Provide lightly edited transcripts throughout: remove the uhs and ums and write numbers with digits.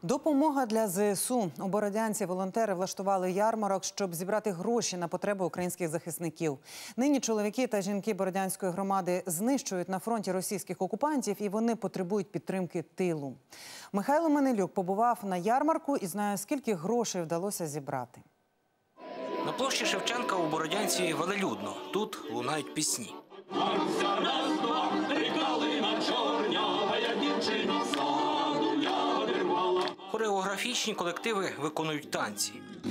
Допомога для ЗСУ. У Бородянці волонтери влаштували ярмарок, щоб зібрати гроші на потреби українських захисників. Нині чоловіки та жінки Бородянської громади знищують на фронті російських окупантів, і вони потребують підтримки тилу. Михайло Манилюк побував на ярмарку і знає, скільки грошей вдалося зібрати. На площі Шевченка у Бородянці велелюдно. Тут лунають пісні. Хореографічні колективи виконують танці.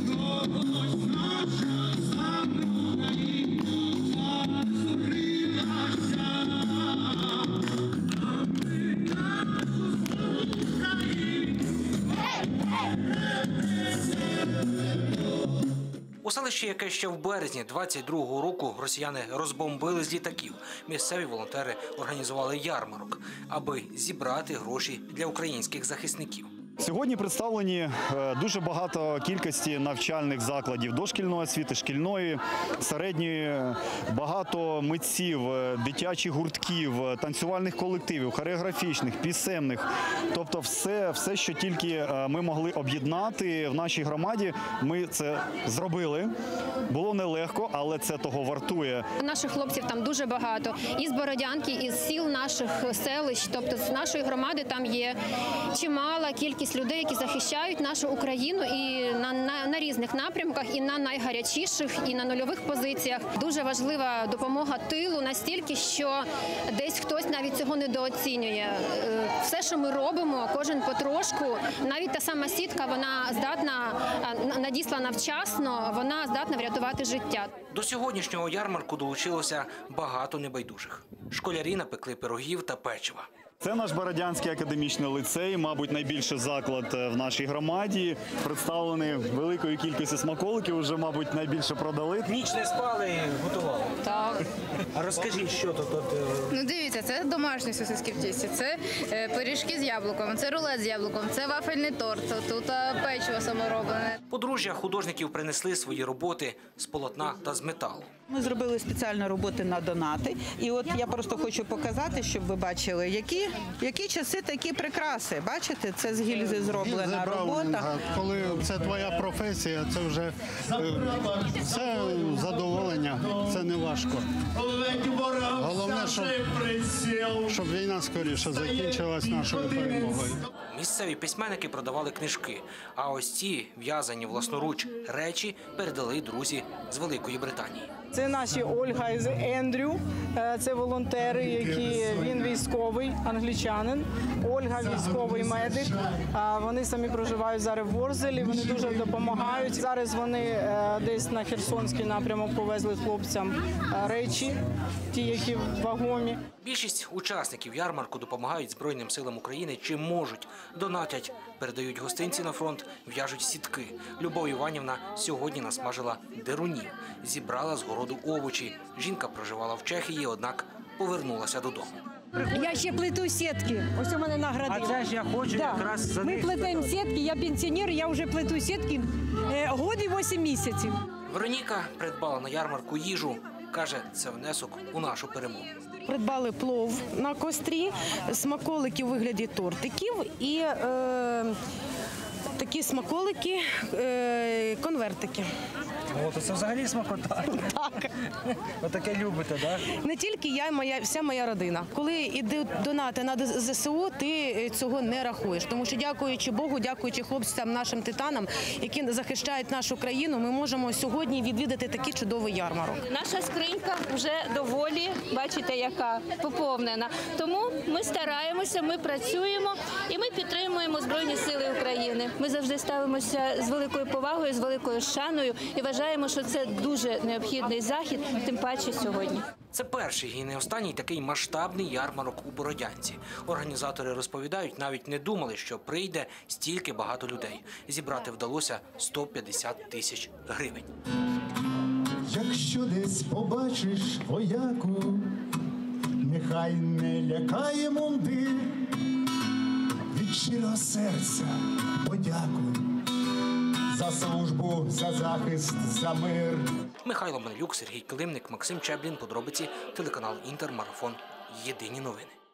У селищі, яке ще в березні 22-го року росіяни розбомбили з літаків, місцеві волонтери організували ярмарок, аби зібрати гроші для українських захисників. Сьогодні представлені дуже багато кількості навчальних закладів дошкільної освіти, шкільної, середньої, багато митців, дитячих гуртків, танцювальних колективів, хореографічних, пісенних. Тобто все, що тільки ми могли об'єднати в нашій громаді, ми це зробили. Було нелегко, але це того вартує. Наших хлопців там дуже багато. І з Бородянки, і з сіл наших селищ, тобто з нашої громади там є чимала кількість людей, які захищають нашу Україну і на різних напрямках, і на найгарячіших, і на нульових позиціях. Дуже важлива допомога тилу настільки, що десь хтось навіть цього недооцінює. Все, що ми робимо, кожен потрошку, навіть та сама сітка, вона здатна, надіслана вчасно, вона здатна врятувати життя. До сьогоднішнього ярмарку долучилося багато небайдужих. Школярі напекли пирогів та печива. Це наш Бородянський академічний ліцей, мабуть, найбільший заклад в нашій громаді. Представлений великою кількістю смаколиків, вже, мабуть, найбільше продали. Ніч не спали і готували? Так. А розкажіть, що тут? Ну, дивіться, це домашні сосиски в тісті, це пиріжки з яблуком, це рулет з яблуком, це вафельний торт, тут печиво самороблене. Подружжя художників принесли свої роботи з полотна та з металу. Ми зробили спеціальні роботи на донати. І от я просто хочу показати, щоб ви бачили, які часи такі прикраси. Бачите, це з гільзи зроблена робота. Коли це твоя професія, це вже це задоволення, це не важко. Головне, щоб війна скоріше закінчилась нашою перемогою. Місцеві письменники продавали книжки, а ось ці в'язані власноруч речі передали друзі з Великої Британії. Це наші Ольга і Ендрю, це волонтери, він військовий, англічанин, Ольга військовий медик. Вони самі проживають зараз в Ворзелі, вони дуже допомагають. Зараз вони десь на Херсонський напрямок повезли хлопцям речі, ті, які вагомі. Більшість учасників ярмарку допомагають Збройним силам України чим можуть. Донатять, передають гостинці на фронт, в'яжуть сітки. Любов Іванівна сьогодні насмажила дерунів, зібрала з городу овочі. Жінка проживала в Чехії, однак повернулася додому. Я ще плету сітки, ось у мене наградили. А це ж я хочу якраз за них. Ми плетемо сітки, я пенсіонер, я вже плету сітки год і 8 місяців. Вероніка придбала на ярмарку їжу. Каже, це внесок у нашу перемогу. Придбали плов на кострі, смаколики у вигляді тортиків і такі смаколики, конвертики. О, це взагалі смакота. Так. Отаке любите, так? Не тільки я, вся моя родина. Коли йде донати на ЗСУ, ти цього не рахуєш. Тому що, дякуючи Богу, дякуючи хлопцям, нашим титанам, які захищають нашу країну, ми можемо сьогодні відвідати такий чудовий ярмарок. Наша скринька вже доволі, бачите, яка поповнена. Тому ми стараємося, ми працюємо і ми підтримуємо Збройні сили України. Ми завжди ставимося з великою повагою, з великою шаною і вважаємо, що це дуже необхідний захід, тим паче сьогодні. Це перший і не останній такий масштабний ярмарок у Бородянці. Організатори розповідають, навіть не думали, що прийде стільки багато людей. Зібрати вдалося 150 тисяч гривень. Якщо десь побачиш вояку, нехай не лякає мундир, від щирого серця подякуй за службу, за захист, за мир. Михайло Манилюк, Сергій Килимник, Максим Чеблін. Подробиці, телеканал Інтер, марафон. Єдині новини.